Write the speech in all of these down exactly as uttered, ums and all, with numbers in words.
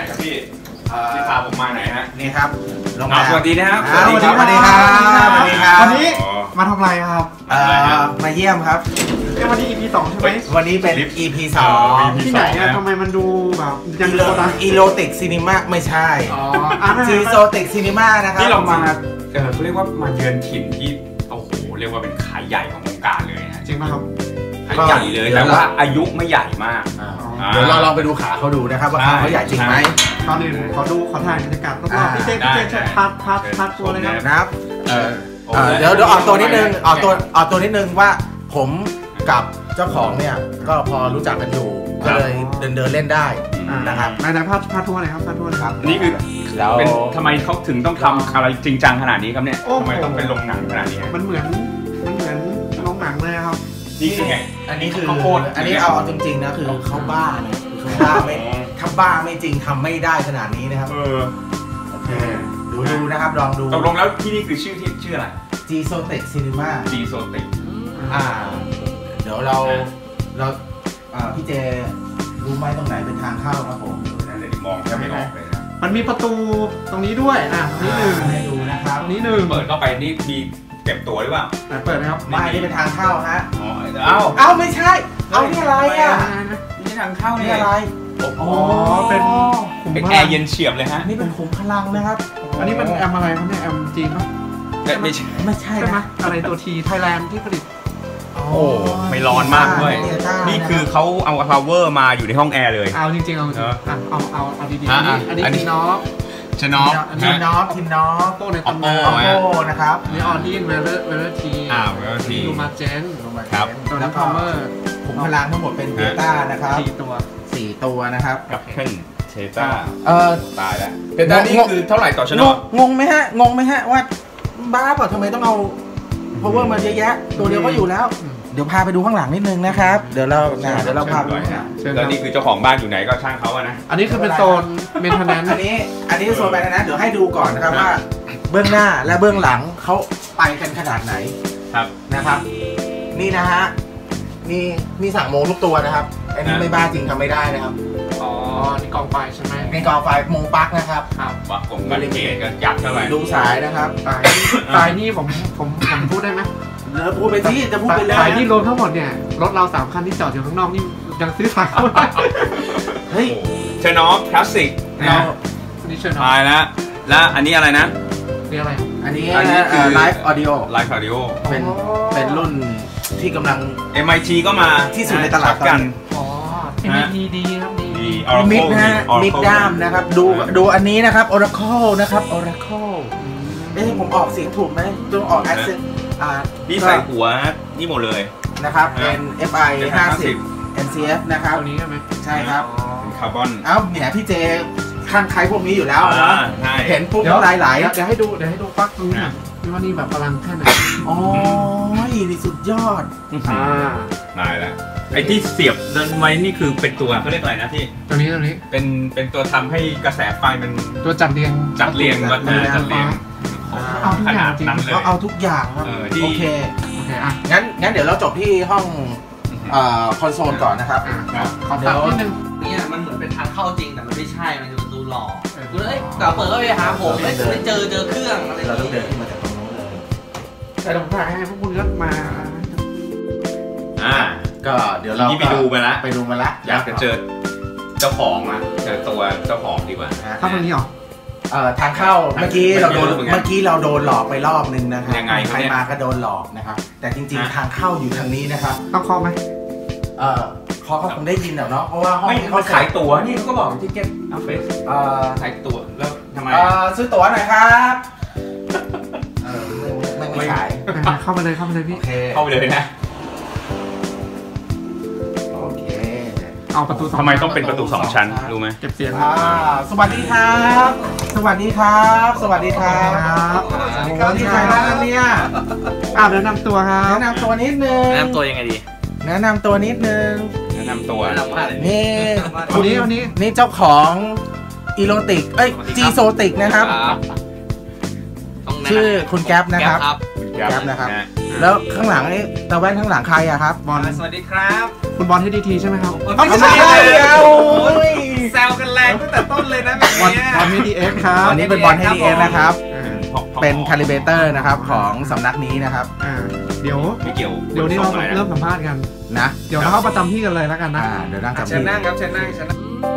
ครับพี่ที่พาผมมาไหนฮะนี่ครับลงมาสวัสดีนะครับสวัสดีครับสวัสดีครับสวัสดีครับวันนี้มาทำอะไรครับมาเยี่ยมครับวันนี้ อี พี สองใช่ไหมวันนี้เป็น อี พี สองที่ไหนอะทำไมมันดูแบบยังโซตัสอีโรติกซีนีมาไม่ใช่ซีโซติกซีนีมานะครับที่เรามาเออเขาเรียกว่ามาเยือนถิ่นที่โอ้โหเรียกว่าเป็นขายใหญ่ของวงการเลยนะจริงไหมครับขายใหญ่เลยแต่ว่าอายุไม่ใหญ่มากเดี๋ยวเราลองไปดูขาเขาดูนะครับว่าขาเขาใหญ่จริงไหมตอนนี้ขอดูขอถ่ายบรรยากาศรอบๆพี่เจ๊พี่เจ๊พัดพัดพัดตัวเลยครับเดี๋ยวเดี๋ยวออกตัวนิดนึงออกตัวออกตัวนิดนึงว่าผมกับเจ้าของเนี่ยก็พอรู้จักกันอยู่ก็เลยเดินเดินเล่นได้นะครับนายนายพัดพัดทัวร์หน่อยครับพัดทัวร์ครับนี่คือเป็นทำไมเขาถึงต้องทำอะไรจริงจังขนาดนี้ครับเนี่ยทำไมต้องเป็นโรงหนังขนาดนี้มันเหมือนมันเหมือนโรงหนังเลยครับนี่คือไงอันนี้คืออันนี้เอาจริงๆนะคือเขาบ้านะเขาบ้าไม่ถ้าบ้าไม่จริงทำไม่ได้ขนาดนี้นะครับเออโอเคดูดูนะครับลองดูตกลงแล้วที่นี่คือชื่อที่ชื่ออะไรจีโซติกซีนีมาจีโซติกอ่าเดี๋ยวเราเราพี่เจรู้ไหมตรงไหนเป็นทางเข้าครับผมนั่นเลยมองแค่ไม่ออกเลยนะมันมีประตูตรงนี้ด้วยอ่ะนี่หนึ่งให้ดูนะครับนี่หนึ่งเปิดเข้าไปนี่มีเก็บตัวหรือเปล่าเปิดนะครับไม่นี่เป็นทางเข้าฮะอ๋อเอ้าเอ้าไม่ใช่เอานี่อะไรอ่ะนี่ทางเข้านี่อะไรอ๋อเป็นเป็นแอร์เย็นเฉียบเลยฮะนี่เป็นขุมพลังนะครับอันนี้เป็นแอมอะไรครับเนี่ยแอมจีนป่ะไม่ใช่ไม่ใช่ไหมอะไรตัวทีไทยแลนด์ที่ผลิตโอ้ไม่ร้อนมากด้วยนี่คือเขาเอาพาวเวอร์มาอยู่ในห้องแอร์เลยเอาจริงๆเอาเอาเอาเอาดีๆอันนี้ทีน็อปชนอฟทีมน็อปทีมน็อปโป้ในตำนานโป้นะครับนี่ออนดี้เวลเลอร์เวลเลอร์ทีอ่าเวลเลอร์ทีลูมาเจนครับตัวนั้นพาวเวอร์ขุมพลังทั้งหมดเป็นเบต้านะครับสี่ตัวสี่ตัวนะครับกับเคนเชต้าเออตายแล้วเบต้านี่คือเท่าไหร่ต่อชนอฟงงไหมฮะงงไหมฮะว่าบ้าเปล่าทำไมต้องเอาพาวเวอร์มาเยอะแยะตัวเดียวก็อยู่แล้วเดี๋ยวพาไปดูข้างหลังนิดนึงนะครับเดี๋ยวเราเดี๋ยวเราพาไปดูแล้วนี่คือเจ้าของบ้านอยู่ไหนก็ช่างเขาอะนะอันนี้คือเป็นโซนเมนเทนแนนซ์อันนี้อันนี้โซนเมนเทนแนนซ์เดี๋ยวให้ดูก่อนนะครับว่าเบื้องหน้าและเบื้องหลังเขาไปกันขนาดไหนครับนะครับนี่นะฮะนี่มีสั่งโมทุกตัวนะครับอันนี้ไม่บ้าจริงทำไม่ได้นะครับอ๋อนี่กองไฟใช่ไหมนี่กองไฟโมปักนะครับครับว่าผมก็เกตก็ยัดเข้าไปดูสายนะครับสายสายนี่ผมผมผมพูดได้ไหมเดี๋ยวพูดไปที่จะพูดไปเลยสายที่รวมทั้งหมดเนี่ยรถเราสามคันที่จอดอยู่ข้างนอกนี่ยังซื้อสายเข้าได้เฮ้ยเชนอฟคลาสสิกนะนี่เชนอฟตายแล้วแล้วอันนี้อะไรนะนี่อะไรอันนี้ไลฟ์ออดิโอไลฟ์ออดิโอเป็นเป็นรุ่นที่กำลังเอ็ม ไอ ที ก็มาที่สุดในตลาดกันอ๋อ เอ็ม ไอ ที ดีครับดีมิดนะมิดด้ามนะครับดูดูอันนี้นะครับ Oracle นะครับ Oracle เอ๊ะผมออกเสียงถูกไหมต้องออก accent พี่ใส่หัวนี่หมดเลยนะครับเป็น เอฟ ไอ ห้าสิบ เอ็น ซี เอฟ นะครับตัวนี้ใช่ไหมใช่ครับเป็นคาร์บอนเอ้าเนี่ยพี่เจข้างใครพวกนี้อยู่แล้วนะเห็นปุ๊บไหลไหลเดี๋ยวให้ดูเดี๋ยวให้ดูฟักดูนะว่านี่แบบพลังแค่ไหนอ๋อนี่สุดยอดอ่าได้แล้วไอ้ที่เสียบนั่นไว้นี่คือเป็นตัวเขาเรียกอะไรนะพี่ตัวนี้ตัวนี้เป็นเป็นตัวทำให้กระแสไฟมันตัวจัดเรียงจัดเรียงวัดจัดเรียงเอาทุกอย่างจริงก็เอาทุกอย่างครับโอเคโอเคอ่ะงั้นงั้นเดี๋ยวเราจบที่ห้องคอนโซลก่อนนะครับขอตัดนิดนึงเนี่ยมันเหมือนเป็นทางเข้าจริงแต่มันไม่ใช่มันคือประตูหลอกกูเลยกลับเปิดเข้าไปหาผมไม่ไม่เจอเจอเครื่องอะไรเราต้องเดินขึ้นมาจากตรงนู้นเลยแต่ผมถ่ายให้พวกคุณก็มาอ่าก็เดี๋ยวเราไปดูมาละไปดูมาละอยากจะเจอเจ้าของอ่ะเจอตัวเจ้าของดีกว่าเข้าตรงนี้หรอเอ่อทางเข้าเมื่อกี้เราโดนเมื่อกี้เราโดนหลอกไปรอบนึงนะครับยังไงใครมาก็โดนหลอกนะครับแต่จริงๆทางเข้าอยู่ทางนี้นะครับต้องเคาะไหมเอ่อเคาะเขาคงได้ยินเนาะเพราะว่าห้องเขาขายตั๋วนี่เขาก็บอกที่เก็ตเอาเฟสเอ่อขายตั๋วแล้วทำไมเอ่อซื้อตั๋วหน่อยครับเออไม่ไม่ขายเข้าไปเลยเข้าไปเลยพี่เข้าไปเลยนะเอาประตูทำไมต้องเป็นประตูสองชั้นรู้ไหมเก็บเสียงสวัสดีครับสวัสดีครับสวัสดีครับสวัสดีครับที่ใครบ้างเนี่ยอ่าแนะนำตัวครับแนะนำตัวนิดนึงแนะนำตัวยังไงดีแนะนำตัวนิดนึงแนะนำตัวนี่คนนี้คนนี้นี่เจ้าของอีโรติกเอ้ยจีโซติกนะครับชื่อคุณแก๊ปนะครับแก๊ปนะครับแล้วข้างหลังนี่ตาแว่นข้างหลังใครอะครับบอลสวัสดีครับคคุณบอลให้ดีทีใช่ไหมครับไม่ใช่เอาแซวกันแรงตั้งแต่ต้นเลยนะแบบบอลนี้บอลให้ดีเอ็กครับอันนี้เป็นบอลให้ดีเอนะครับอ่าเป็นคาลิเบเตอร์นะครับของสำนักนี้นะครับอ่าเดี๋ยวไม่เกี่ยวเดี๋ยวนี้เราเริ่มสัมภาษณ์กันนะเดี๋ยวเราเข้าประจำที่กันเลยแล้วกันนะอ่าเดี๋ยวนั่งจำเชิญที่นั่งครับเชิญนั่งเชิญนั่ง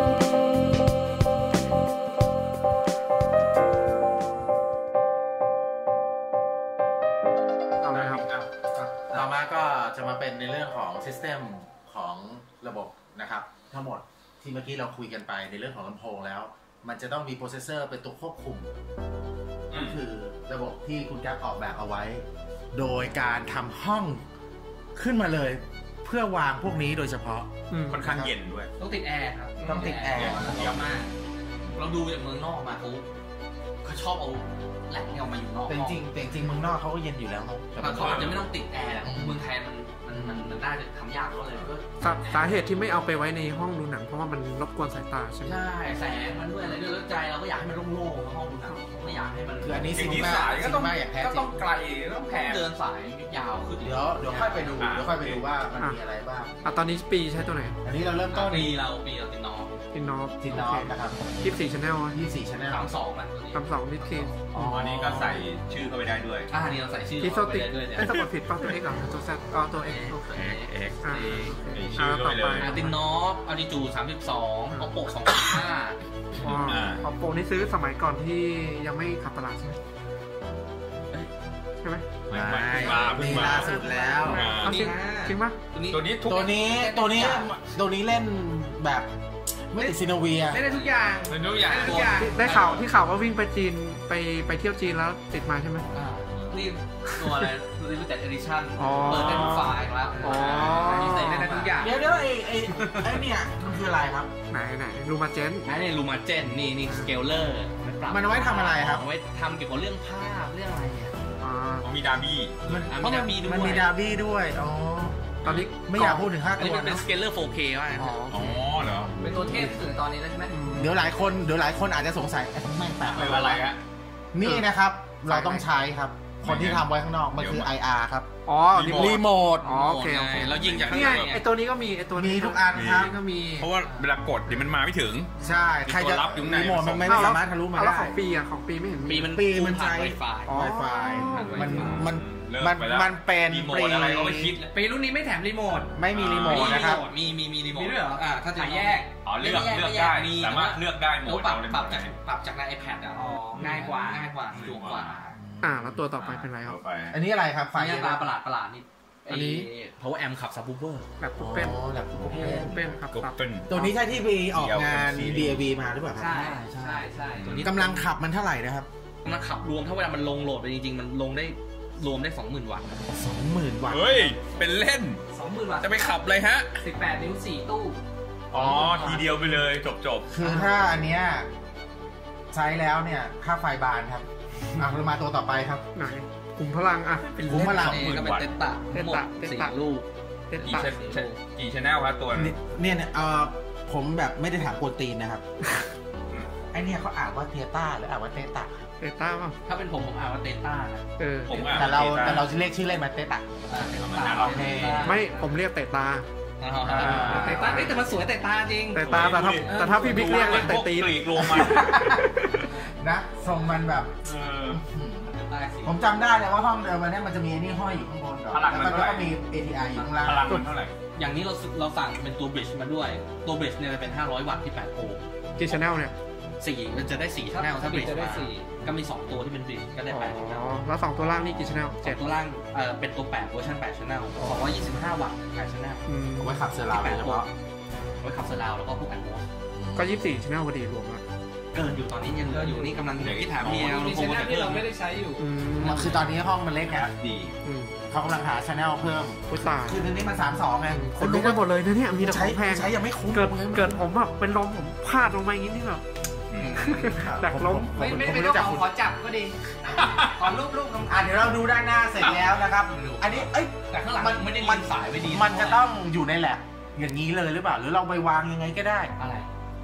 เอาเลยครับต่อมาก็จะมาเป็นในเรื่องของซิสเต็มของระบบนะครับทั้งหมดที่เมื่อกี้เราคุยกันไปในเรื่องของลำโพงแล้ว มันจะต้องมีโปรเซสเซอร์เป็นตัวควบคุมนั่นคือระบบที่คุณแก๊ปออกแบบเอาไว้ โดยการทำห้องขึ้นมาเลย เพื่อวางพวกนี้โดยเฉพาะค่อนข้างเย็นด้วยต้องติดแอร์ครับต้องติดแอร์เยอะมาก เราดูจากเมืองนอกมาเขาเขาชอบเอาแหล่งเนี่ยออกมาอยู่นอกแต่จริงแต่จริงเมืองนอกเขาก็เย็นอยู่แล้วครับแต่เขาอาจจะไม่ต้องติดแอร์แหละเมืองไทยมันมันมันมันน่าจะทำยากก็เลยก็สาสาเหตุที่ไม่เอาไปไว้ในห้องดูหนังเพราะว่ามันรบกวนสายตาใช่ไหมใช่แสงมันด้วยอะไรด้วยแล้วใจเราก็อยากให้มันโล่งๆห้องดูหนังไม่อยากให้มันคืออันนี้จซิรินิงมาๆสายก็ต้องซินิมาอย่างแท้ก็จริต้อง งไกลต้องแพงเดินสายยาวขึ้นเดี๋ยวเดี๋ยวค่อยไปดูเดี๋ยวค่อยไปดูว่ามันมีอะไรบ้างอ่ะตอนนี้ปีใช้ตัวไหนอันนี้เราเริ่มต้ต้นนปีเราปีเราติดน้องทินนอฟทินนอฟนะครับยี่สิบสี่ชแนลยี่สิบสี่ชั้นสามสองนะตัวนี้สามสองนิดทีอ๋ออันนี้ก็ใส่ชื่อเข้าไปได้ด้วยอ่านี่เราใส่ชื่อที่โซเข้าไปติกได้ด้วยเนี่ยไอ้สะกดผิดป่ะตัวเอ็กเหรอตัวแซดอ๋อตัวเอ็กโอเคเอ็กอ่ามีอ่าชื่อต่เข้าอไปไปเลยอาร์ตินอฟอาริจูสามสิบสองโอโปสองพันห้าอ๋อออโปนี่ซื้อสมัยก่อนที่ยังไม่ขับตลาดใช่ไหมใช่ไหมไม่ไม่มาเพิ่งมีมาล่าสุดแล้วอ่าเอาจริงจริงปะตัวนี้ตัวนี้ทุกตัวนี้ตัวนี้ตัวนี้เล่นแบบไม่ติดซีโนเวียไม่ได้ทุกอย่างเป็นทุกอย่างทุกอย่างได้ข่าวที่ข่าวว่าวิ่งไปจีนไปไปเที่ยวจีนแล้วติดมาใช่ไหมอ่านี่ตัวอะไรลิมิเต็ดเอดิชั่นอ๋อเปิดได้ทุกไฟล์แล้วอ๋อพิเศษได้ทุกอย่างเดี๋ยวเดี๋ยวไอ้ไอ้ไอ้เนี่ยมันคืออะไรครับไหนไหนรูมาเจนอันนี้ลูมาเจนนี่นี่สเกลเลอร์มันเอาไว้ทำอะไรครับเอาไว้ทำเกี่ยวกับเรื่องภาพเรื่องอะไรเนี่ยอ่าของมีดาร์บี้มันอ่ะเพราะมันมีดาร์บี้ด้วยมันมีดาร์บี้ด้วยอ๋อตอนนี้ไม่อยากพูดถึงค่าอันตันี้วมันเป็นนะสเกลเลอร์ โฟร์เค ว่าอ๋ออ๋อเหรอเป็นตัวเทพที่สุดในตอนนี้แล้วใช่ไหมเดี๋ยวหลายคนเดี๋ยวหลายคนอาจจะสงสัยไอ้แม่งแปลกเป็นอะไรฮะนี่นะครับ เราต้องใช้ครับ คนที่ทำไว้ข้างนอกมันคือ ไอ อาร์ ครับอ๋อรีโมรีทโมทอ๋อโอเคโอเคเรายิงจากข้างนี่ในไงไอตัวนี้ก็มีไอตัวนี้มีทุกอันครับก็มีเพราะว่าเวลากดเดี๋ยวมันมาไม่ถึงใช่ใครจะตัวรับอยู่ไหนรีโมทมันไม่อ้าวแล้วสามารถทะลุมาเอาแล้วได้ของปีอ่ะของปีไม่เห็นปีมีมันปีมันใช้ไวไฟอ๋อ Wi-Fi มันมันเลิกมันไปแล้วมันเป็นรีโมทอะไรก็ไม่คิดเลยปีรุ่นนี้ไม่แถมรีโมทไม่มีรีโมทนะครับมีมีมีรีโมทมีด้วยเหรออ่าถ้าจะแยกอ๋อเลือกเลือกได้สามารถเลือกได้โหมโอ้ดปรับเอาเลยปรับจากปรับจากใน iPad อ่ะอ๋อง่ายกว่าง่ายกว่าสะดวกกว่าอ่าแล้วตัวต่อไปเป็นอะไรครับต่อไปอันนี้อะไรครับไฟไฟตาประหลาดประหลาดนี่อันนี้เพราะว่าแอมขับซับวูเวอร์แบบอ๋ปุ๊อบเป็นแบบปุ๊บเป็นครับก็ครับเป็นตัวนี้ใช่ที่ไปออกงานดีดีเอลเอวีมาหรือเปล่าครับใช่ใช่ใช่ตัวนี้กำลังขับมันเท่าไหร่นะครับมันขับรวมถ้าเวลามันลงโหลดไปจริงๆ มันลงได้รวมได้สองหมื่นวัตต์สองหมื่นวัตต์เฮ้ย เป็นเล่นสองหมื่นบาทจะไปขับเลยฮะสิบแปดนิ้วสี่ตู้อ๋อ ทีเดียวไปเลยจบจบคือถ้าอันเนี้ยใช้แล้วเนี่ยค่าไฟบานครับอ่ะเรามาตัวต่อไปครับไหนกลุ่มพลังอ่ะคุ้มพลังนี่ก็เป็นเตตะเตตะหมดเตสี่ตะลูกเต็ดกี่ตัดชกี่ชแนลครับตัวนั้นเนี่ยเนี่ยเออผมแบบไม่ได้ถามกวนตีนนะครับ ไอเนี่ยเขาอ่านว่าเทียต้าหรืออ่านว่าเตตะเตต้าป่ะถ้าเป็นผมผมอ่านว่าเตต้านะเออผมอ่านแต่เราตแต่เราเรียกชื่อเล่นมาเตตะอ่าเตมันต้าน่ารักโอเคไม่ผมเรียกเตตาอ่าเตต้าเอ้ยแต่มันสวยเตต้าจริงเตตาแต่ถ้าแต่ถ้าพี่บิ๊กเรียกเรียกเตตีนกรีกโรมันนะทรงมันแบบเออเตต้าสีผมจำได้เลยว่าห้องเดิมมันเนี่ยมันจะมีไอ้นี่ห้อยอยู่ข้างบนก่อนพลังมันแล้วเท่าไหร่ก็มี เอ ที ไอ อยู่ข้างล่างพลังมันเท่าไหร่อย่างนี้เราเราสั่งเป็นตัวบริดจ์มาด้วย ตัวบริดจ์เนี่ยจะเป็นห้าร้อยวัตต์ที่แปดโอห์มกี่ชแนลเนี่ยสี่มันจะได้สี่ช่องถ้าบริดจ์จะได้มาสี่ก็มีสองตัวที่เป็นบริดจ์ก็ได้อ๋แปดช่องอแล้วสองตัวล่างนี่กี่ชแนลเจ็เจ็ดดตัวล่างเอ่อเป็นตัวแปดเวอร์ชันแปดช่องสองร้อยยี่สิบห้าวัตต์แปดช่องอืมเอาไว้ขับเซอร์ราวด์โดยเฉพาะไว้ขับสลาวแล้วก็พวกแอนโมสก็ยี่สิบสี่ชแนลพอดีรวมแล้วเกินอยู่ตอนนี้ยังเหลืออยู่นี่กำลังที่ถามเมียมีเราคชงแนลจะที่เพิ่เรามไม่ได้ใช้อยู่อืมมันคือตอนนี้ห้องมันเล็กไงดีอืมเขากำลังหาชแนลเพิ่มพุทธาคือตอนนี้มันสามสองไงคนลุกไปหมดเลยนะเนี่ยมีแต่ขใช้องแพงใช้ยังไม่คุ้มเกิดลยเกิดผมแบบเป็นลมผมพลาดลงมาอย่างนี้นี่แบบ ดักล้มไม่ไม่ผไม่รู้ต้องจักขอคุณขอจับก็ดี ขอรูปรูปคำอ่ะเดี๋ยวเราดูด้านหน้าเสร็จแล้วนะครับ อันนี้เอ้ยแต่ข้างหลังมันไม่ได้มัลินงสายไว้ดีมันจะต้องอยู่ในแลบอย่างนี้เลยหรือเปล่า หรือเราไปวางยังไงก็ได้อะไร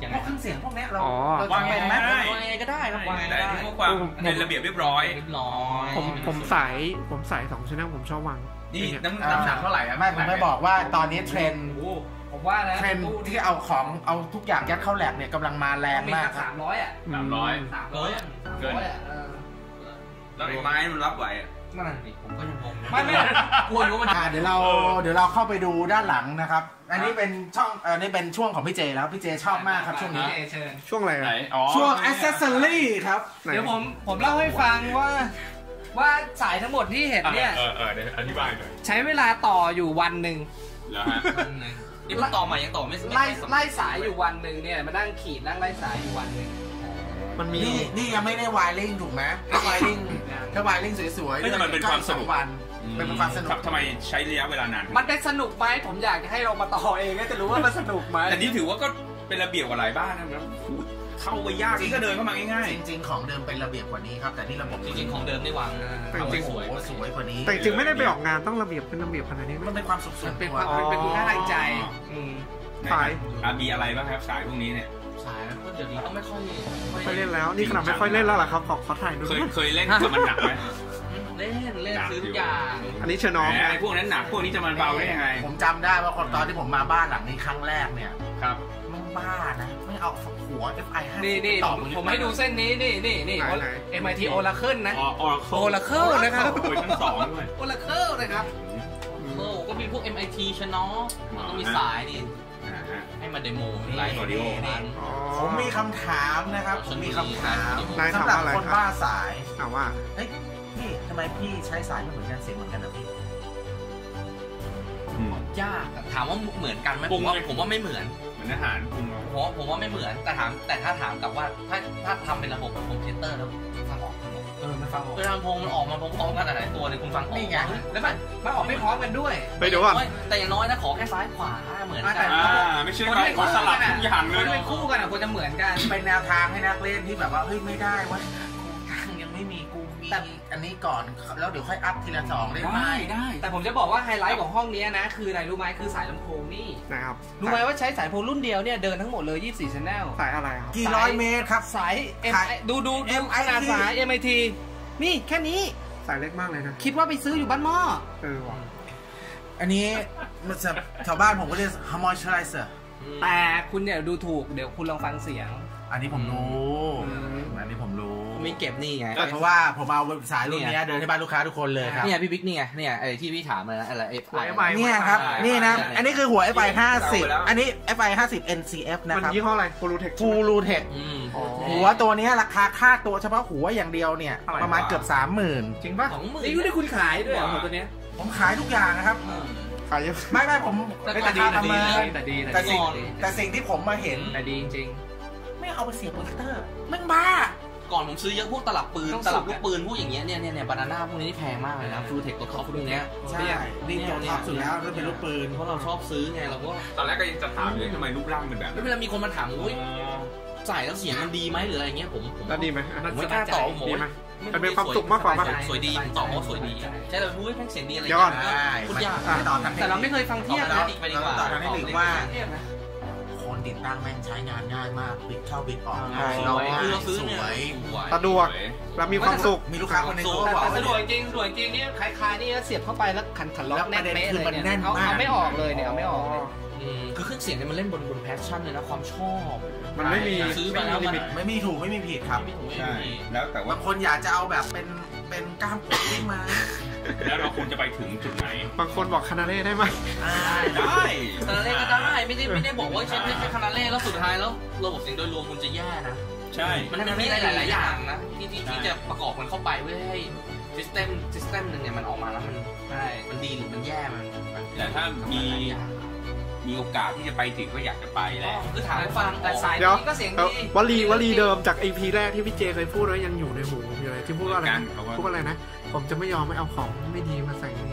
ยังไงพวกเครื่องเสียงพวกเนี้ยเราอ๋อเราวางจำไงเป็นไหมได้วางไงก็ได้ครับวางไงแต่ก็ได้ที่เขาความเป็นระเบียบเรียบร้อยเรียบร้อยผมผมสายผมสายสองชแนลผมชอบวางนี่น้ำน้ำหนักเท่าไหร่อะไม่ผมไม่บอกว่าตอนนี้เทรนด์โอ้ผมว่านะเทรนด์ที่เอาของเอาทุกอย่างยัดเข้าแลบเนี่ยกำลังมาแรงมากครัสาบมร้อยอ่ะสามร้อยสามร้อยอ่ะสามร้อยอ่ะเออแล้วไอ้ไม้มันรับไหวอะนั่นน่ะสิผมก็ยังงงไม่ไม่กลัวอยู่ว่ามันอ่าเดี๋ยวเราเดี๋ยวเราเข้าไปดูด้านหลังนะครับ อันนี้เป็นช่องเอันนี้เป็นช่วงของพี่เจแล้วพี่เจชอบมากครับช่วงนี้เจเชิญช่วงอะไรไหนอะอ๋อช่วง accessory ครับไหนเดี๋ยวผมผมเล่าให้ฟังว่า ว่าสายทั้งหมดที่เห็นเนี่ยเออเออเดี๋ยวอธิบายหน่อยใช้เวลาต่ออยู่วันหนึ่งแล้วฮะนี่มันต่อใหม่ยังต่อไม่ไล่ไล่สายอยู่วันหนึ่งเนี่ยมานั่งขีดนั่งไล่สายอยู่วันหนึ่งมันมีนี่นี่ยังไม่ได้วายลิงถูกไหมถ้าวายลิงถ้าวายลิงสวยๆเฮ้ยแต่มันเป็นความสนุกวันเป็นความสนุกทำไมใช้ระยะเวลานานมันเป็นสนุกไหมผมอยากให้เรามาต่อเองก็จะรู้ว่ามันสนุกไหมแต่นี่ถือว่าก็เป็นระเบียบกว่าหลายบ้านนะครับเข้าไปยากนี่ก็เดินเข้ามาง่ายจริงๆของเดิมเป็นระเบียบกว่านี้ครับแต่นี่ระบบจริงๆของเดิมนี่วางแต่จริงสวยสวยกว่านี้แต่จริงไม่ได้ไปออกงานต้องระเบียบเป็นระเบียบขนาดนี้ไหมมันเป็นความสุขส่มัวน นเป็นตัวความมันเป็นคุณค่าทางใจอืมๆสายอ่ะมีอะไรบ้างครับสายพวกนี้เนี่ยสายก็เดี๋ยวนี้ก็ไม่ค่อยไม่ค่อยเล่นแล้วนี่ขนาดไม่ค่อยเล่นแล้วเหรอครับขอขอถ่ายดูเคยเคยเล่นแต่มันหนักไหมเล่นเล่นซื้อทุกอย่างอันนี้เชญน้องแหมไอ้พวกนั้นหนักพวกนี้จะมันเบาได้ยังไงผมจำได้ว่าตอนที่ผมมาบ้านหลังนี้ครั้งแรกเนี่ยครับมันบ้านะไม่เอาหัว เอฟ ไอ ห้าสิบนี่นี่ต่อผมผมให้ดูเส้นนี้นี่นี่นี่ เอ็ม ไอ ที Oracle นะอ๋อ Oracle นะครับเวอร์ชันสองด้วย Oracle นะครับโอ้ก็มีพวก เอ็ม ไอ ที ชะน้อมันก็มีสายนี่อ่าฮะให้มาเดโมไลฟ์ออดิโอนี่ผมมีคำถามนะครับ ผมมีคำถามนายถามสำหรับว่าอะไรคนครับบ้าสายถามว่าเฮ้ยพี่ทำไมพี่ใช้สายไม่เหมือนกันเสียงเหมือนกันนะพี่อืมยากอะถามว่าเหมือนกันไหมปรุผมงว่าเลยผมว่าไม่เหมือนเหมือนอาหารปรุงเอาผมว่าผมว่าไม่เหมือนแต่ถามแต่ถ้าถามกลับว่าถ้าถ้าทำเป็นระบบคอมพิวเตอร์แล้วฟังออกไหมเออมันฟังออกเวลาลำโพงมันออกมาพร้อมๆกันหลายๆตัวเลยคุณฟังออกนี่ไงแล้วมันมันออกไม่พร้อมกันด้วยเฮ้ยเดี๋ยวก่อนแต่อย่างน้อยนะขอแค่ซ้ายขวาเหมือนกันอ่าไม่ใช่ว่าขอสลับทุกอย่างเลคยนที่เป็นคู่กันอ่ะควรจะเหมือนกันเป็นแนวทางให้นักเล่นที่แบบว่าเฮ้ยไม่ได้วะกูทางยังไม่มีกูมีอันนี้ก่อนแล้วเดี๋ยวค่อยอัพทีละสองได้ไหมได้แต่ผมจะบอกว่าไฮไลท์ของห้องนี้นะคืออะไรรู้ไหมคือสายลำโพงนี่นะครับรู้ไหมว่าใช้สายลำโพงรุ่นเดียวเนี่ยเดินทั้งหมดเลยยี่สิบสี่ channel สายอะไรครับกี่ร้อยเมตรครับสาย M สายดูดูดูเอ็ม ไอ ทีขนาดสาย เอ็ม ไอ ที นี่แค่นี้สายเล็กมากเลยนะคิดว่าไปซื้ออยู่บ้านหม้อเออว่ะอันนี้มันจะชาวบ้านผมก็เรียก harmonizer แต่คุณเนี่ยดูถูกเดี๋ยวคุณลองฟังเสียงอันนี้ผมรู้อืมอันนี้ผมรู้ไม่เก็บนี่ไงเพราะว่าผมเอาสายรุ่นนี้เดินให้บ้านลูกค้าทุกคนเลยครับเนี่ยพี่บิ๊กนี่ไงเนี่ยไอ้ที่พี่ถามเลยนะอะไรเอฟไอเนี่ยครับใช่นี่นะใช่อันนี้คือหัว เอฟ ไอ ห้าสิบเอาไปแล้วอันนี้ เอฟ ไอ ห้าสิบ เอ็น ซี เอฟ นะมันครับยี่ห้ออะไรฟูรูเทคฟูรูเทคอืมหัวตัวนี้ราคาค่าตัวเฉพาะหัวอย่างเดียวเนี่ยอะไรประมาณเกือบสามหมื่นจริงป่ะสองหมื่นนี่คุณได้คุณขายด้วยเหรอตัวเนี้ยผมขายทุกอย่างนะครับขายเยอะไม่ไม่ผมแต่ราดีคาปแต่ระดีเมินแต่ดีแต่สิ่งดีแต่สิ่งที่ผมมาเห็นแต่ดีจริงไม่เอาไปเสียบโปรเจคเตอร์แม่งบ้าก่อนผมซื้อเยอะพวกตลับปืนต้องตลับสุดลูกปืนพวกอย่างเงี้ยเนี่ยเนี่ยเนี่ยบานาน่าพวกนี้นี่แพงมากเลยนะฟูเทคตัวท็อปพวกเนี้ยใช่นี่ตัวท็อปสุดแล้วนั่นเป็นลูกปืนเพราะเราชอบซื้อไงเราก็ตอนแรกก็ยังจะถามเลยทำไมรูปร่างเป็นแบบแล้วเวลามีคนมาถามอุ้ยใส่แล้วเสียงมันดีไหมหรืออะไรเงี้ยผมผมแล้วดีไหมอันผนั้นมไม่กล้าตอบผมดีไหมไม่มันเป็นความสุขมากกว่าปะสวยดีผมตอบว่าสวยดีใช่แต่พูดให้เสียงดีอะไรเดี๋ยวก่อนใช่พูดยากไม่ต่อทางเทคนิคแต่เราไม่เคยฟังเทียบเรานะไปดีกว่าต่อทางเทคนิคว่าเทียบนะคนติดตั้งแม่งใช้งานง่ายมากบิดเข้าบิดออกอ๋ง่ายอเราคือง่ายเราซื้อสเนี่ยวยสะดวก แล้วมีความสุขมีลูกค้าคนหนึงเขาก็แต่บอกแต่ว่าสะดวกจริงสะดวกจริงนี่คล้ายๆนี่เสียบเข้าไปแล้วขันขันล็อกแล้วแน่นประเด็นเป๊ะคือเลยมันเนี่ยแน่นเอามากเอาไม่ออกเลยเนี่ยเอาไม่ออกเลยอืมคือเครื่องเสียงเนี่ยมันเล่นบนบนแพชชั่นเลยนะความชอบมันไม่มีซื้อไม่มามีแล้วลิมันมิตไม่มีถูกไม่มีผิดครับไม่ถูกไม่ใช่ดีแล้วแต่ว่าบางคนอยากจะเอาแบบเป็นเป็นกล้ามกดได้ไหมแล้วเราควรจะไปถึงจุดไหนบางคนบอกคานาเล่ได้ไหมได้คานาเล่ก็ได้ไม่ได้ไม่ได้บอกว่าใช้ใช้คานาเล่แล้วสุดท้ายแล้วระบบเสียงโดยรวมคุณจะแย่นะใช่มันมันมีหลาย ๆ อย่างนะที่ที่ที่จะประกอบกันเข้าไปเพื่อให้ซิสเต็มซิสเต็มหนึ่งเนี่ยมันออกมาแล้วมันใช่มันดีหรือมันแย่มันมันแต่ถ้ามีมีโอกาสที่จะไปถึงก็อยากจะไปแหละคือถามให้ฟังแต่สายเดี๋ยวนี้ก็เสียงเอ่อดีวลีวลีเดิมจาก อี พี แรกที่พี่เจเคยพูดไว้ยังอยู่ในหูผมอยู่เลยที่พูดว่าอะไรนะเหมือนกันพูดว่าอะไรนะ ผมจะไม่ยอมไม่เอาของไม่ดีมาใส่ในนี้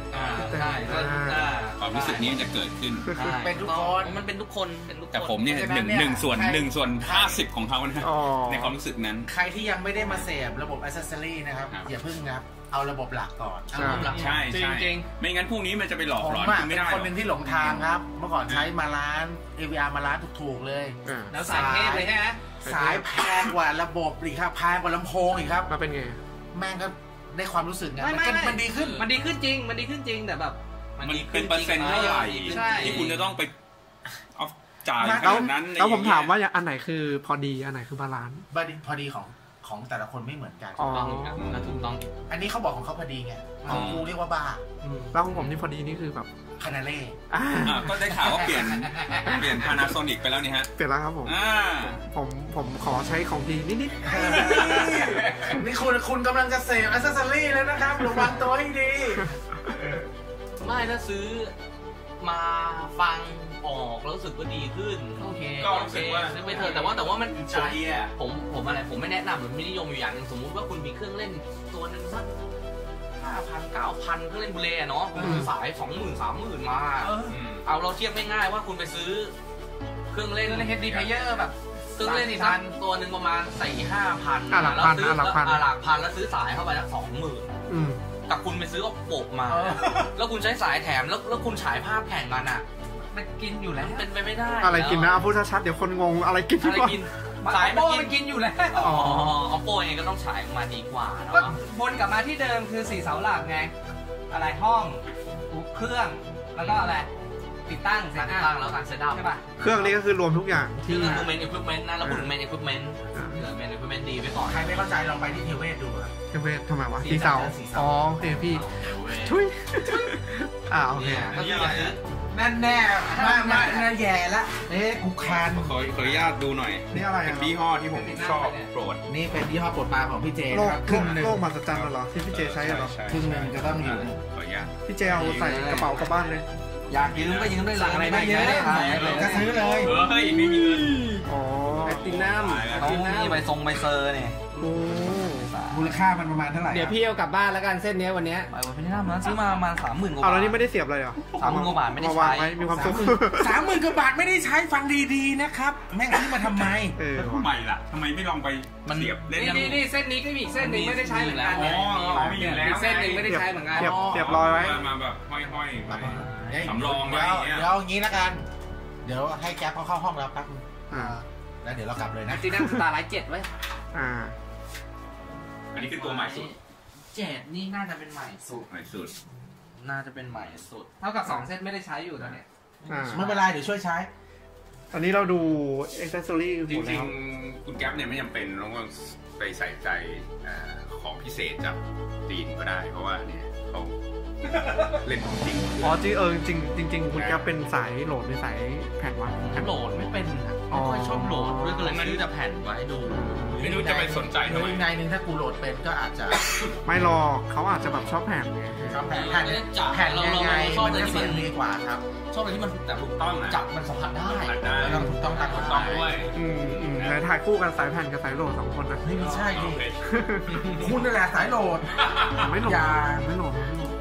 อ่าใช่ก็อ่าความรู้สึกนี้จะเกิดขึ้นเป็นทุกคนมันเป็นทุกคนเป็นทุกคนแต่ผมเนี่ยเพราะฉะนั้หนนึ่งเนี่ยหนึ่งส่วนใครหนึ่งส่วนห้าสิบของเขานะอ๋อในความรู้สึกนั้นใครที่ยังไม่ได้มาเสพระบบ accessory นะครับครับอย่าพึ่งนะครับเอาระบบหลักก่อนใช่เอาหลักใช่จริงใช่จริงไม่งั้นพวกนี้มันจะไปหลอกผมหลอนอะคุณเป็ไม่นได้คหรนอกหนึ่งที่หลงทางครับ เมื่อก่อนใช้มาร้าน เอ วี อาร์ มาร้านถูกๆเลยอ่าแล้วสายเทพเลยใช่ไหมสายแพงกว่าระบบอีกครับแพงกว่าลำโพงอีกครับมาเป็นไงแม่งก็ได้ความรู้สึกไงไม่มันไม่ก็ไม่มันดีขึ้นมันดีขึ้นจริง มันดีขึ้นจริงแต่แบบมันเป็นเปอร์เซ็นต์เท่าไหร่ใช่ที่คุณจะต้องไปเอาจ่ายขแล้วนาดนั้นแล้วผมถามว่าอย่างอันไหนคือพอดีอันไหนคือบาลานซ์บาดีพอดีของของแต่ละคนไม่เหมือนกันอ๋อต้องนะถูกต้องอันนี้เขาบอกของเขาพอดีไงของกูเรียกว่าบ้าแล้วของผมนี่พอดีนี่คือแบบคานาเล่อ่าอ่ะก็ได้ข่าวว่าเปลี่ยนเปลี่ยน Panasonic ไปแล้วนี่ฮะเปลี่ยนแล้วครับผมอ่าผมผมขอใช้ของดีนิดนี่คุณคุณกำลังจะเสพอัซเซอรี่แล้วนะครับระวังตัวให้ดีไม่ถ้าซื้อมาฟังออกแล้วรู้สึกว่าดีขึ้นโอเคก็รู้สึกว่าซื้อไปเถอะแต่ว่าแต่ว่ามันใช่อ่ะผมผมอะไรผมไม่แนะนำหรือไม่นิยมอยู่อย่างหนึงสมมุติว่าคุณมีเครื่องเล่นตัวหนึ่งสักห้าพันเก้าพันเครื่องเล่นบูเลเนาะคุณซื้อสายสองหมื่นสามหมื่นมาอืมเอาเราเทียบง่ายๆว่าคุณไปซื้อเครื่องเล่นเล่นเฮดดีเพลเยอร์แบบเครื่องเล่นอีกสักตัวหนึ่งประมาณสี่ห้าพันอ่ะหลักพันซื้ออ่ะหลักพันอ่ะหลักพันแล้วซื้อสายเข้าไปสักสองหมื่นๆอืมกับคุณไปซื้อเอาปกมาเออแล้วคุณใช้สายแถมแล้วแล้วคุณฉายภาพแข่งกันอ่ะมันกินอยู่แล้วเป็นไปไม่ได้อะไรกินนะเอาพูดชัดๆเดี๋ยวคนงงอะไรกินอะไรก่อนกินสาสาย ยโป้มันมันกิกินนอยู่แล้วอ๋อเอาโป้เองก็ต้องฉายออกมาดีกว่าเนาะก็วนกลับมาที่เดิมคือสี่เสาหลักไง อะไรห้องเครื่อง แล้วก็อะไร ติดตั้งเซการตติอัดพตั้งแล้วการเซตอัพใช่ป่ะเครื่องนี้ก็คือรวมทุกอย่างที่ที่คือเมนอิควิปเมนต์นะเราพูดถึงเมนอิควิปเมนต์อ่าเมนอิควิปเมนต์ดีไปก่อนใครไม่เข้าใจลองไปที่เทเวศดูครับเทเวศทำไมวะสีสีเสาเสาสีเสาอ๋อโอเคพี่เว้ยทุยอ่าโอเคเนี่ยก็คือมาซื้อนั่นแน่มามาน่าแย่ละเอ๊ะกูคานขอขออนุญาตดูหน่อยนี่อะไรเป็นอ่ะยี่ห้อที่ผมชอบโปรดนี่เป็นยี่ห้อปลดปลาของพี่เจโลนะกครับคโลรึ่กงหนึ่งโลกมหัศจรรย์เหรอที่พี่เจใช้เหรอใช่ครึ่งหนึ่งจะต้องอยู่ขออนุญาตพี่เจเอาใส่กระเป๋ากลับบ้านเลยอยากยืมก็ยืมได้เลยสั่งอะไรได้เยอะก็ซื้อเลยเฮ้ยไม่มีเงินอ๋อแพตตินัมเขามีใบทรงใบเซอร์เนี่ยโอ้มูลค่ามันประมาณเท่าไหร่เดี๋ยวพี่เอากลับบ้านแล้วกันเส้นเนี้ยวันเนี้ยใบแพตตินัมนั้นซื้อมาประมาณสามหมื่นกว่าเอาบาทแล้วนี่ไม่ได้เสียบเลยเหรอสามหมื่นกว่าบาทไม่ได้มาวางใช้ไว้มีความสุขสามหมื่นกว่าบาทไม่ได้ใช้ฟังดีๆนะครับ แม่งซื้อมาทำไมเออแล้วว่ะทำไมล่ะทำไมไม่ลองไปเสียบเล่นนี่นี่นี่เส้นนี้ก็มีอีกเส้นหนึ่งไม่ได้ใช้เหมือนกันอ๋อมีอยู่แล้วอีกเส้นหนึ่งไม่ได้ใช้เหมือนกันเสียบเสียบรอยไว้มาแบบห้อยๆไว้เดี๋ยวสำรองไว้เดี๋ยวอย่างเงี้ยเดี๋ยวเอางี้ละกัน เดี๋ยวให้แก๊ปเขาเข้าห้องแล้วแป๊บนึงอ่าแล้วเดี๋ยวเรากลับเลยแพนะตตินัมสตาร์ไลท์เจ็ดไว้อ่าอันนี้คือตัวใหม่สุดเจ็ดนี่น่าจะเป็นใหม่สุดใหม่สุดน่าจะเป็นใหม่สุดเท่ากับสองเส้นไม่ได้ใช้อยู่ตอนเนี้ยอ่าไม่เป็นไรเดี๋ยวช่วยใช้ตอนนี้เราดู accessory หจมดริแล้งวๆคุณแก๊ปเนี่ยไม่จำเป็นต้องไปใส่ใจเอ่อของพิเศษจากจีนก็ได้ เพราะว่าเนี่ยเขาเล่นของจริงอ๋อจริงเออจริงจริงๆคุณแกปเป็นสายโหลดหรือสายแผ่นวะแผ่นโหลดไม่เป็นอะไม่ค่อยชอบโหลดด้วยก็เลยซื้อแต่แผ่นไว้ดูไม่รู้จะไปสนใจทำไมในหนึ่งถ้ากูโหลดเป็นก็อาจจะไม่หรอกเขาอาจจะแบบชอบแผ่นไงชอบแผ่นแผ่นแผ่นยังไงมันจะเสียงดีกว่าครับชอบอะไรที่มันแต่ถูกต้องนะจับมันสัมผัสได้ตัดได้แล้วเราถูกต้องตามกถูฎกหต้องมายด้วยอืมอืมไหนถ่ายคู่กันสายแผ่นกับสายโหลดสองคนนะไม่ใช่ดิโอเคคุณนั่นแหละสายโหลดไม่โหลดอย่าไม่โหลดไม่โหลด